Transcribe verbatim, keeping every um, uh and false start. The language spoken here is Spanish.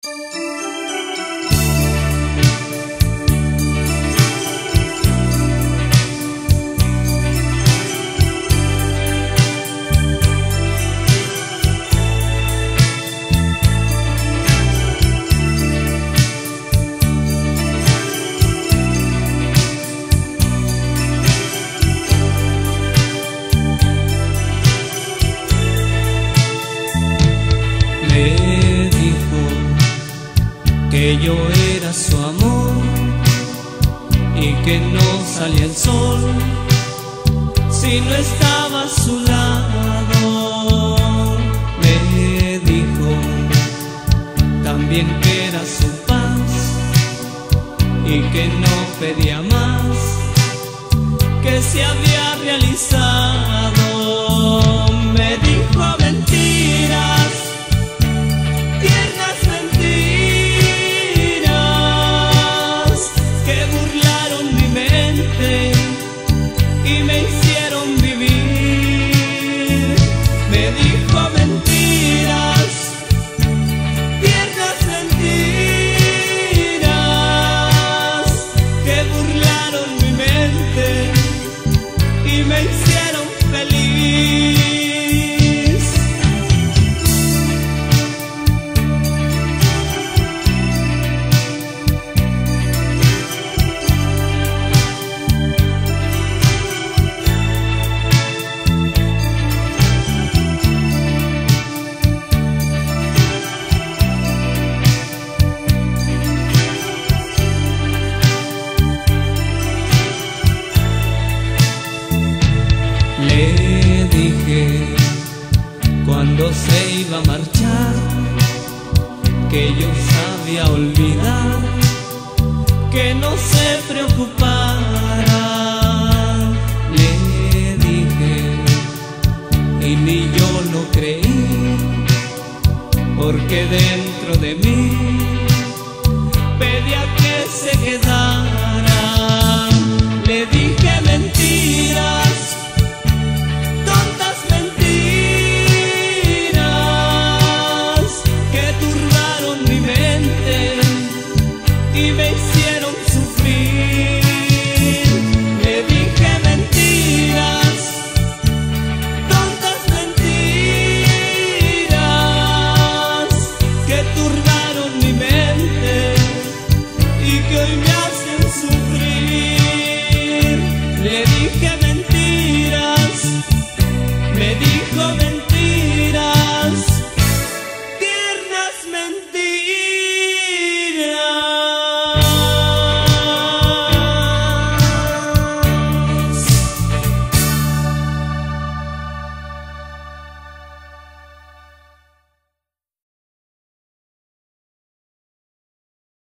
Me dijo que yo era su amor y que no salía el sol si no estaba a su lado. Me dijo también que era su paz y que no pedía más, que se había realizado. Me dijo mentiras, tiernas mentiras, que burlaron mi mente y me hicieron vivir. Me dijo mentiras, tiernas mentiras, que burlaron mi mente y me hicieron feliz. Le dije cuando se iba a marchar que yo sabía olvidar, que no se preocupara. Le dije y ni yo lo creí, porque dentro de mí pedía que se quedara. Le dije mentiras, tontas mentiras, que turbaron mi mente y me hicieron sufrir. Le dije mentiras, tontas mentiras, que turbaron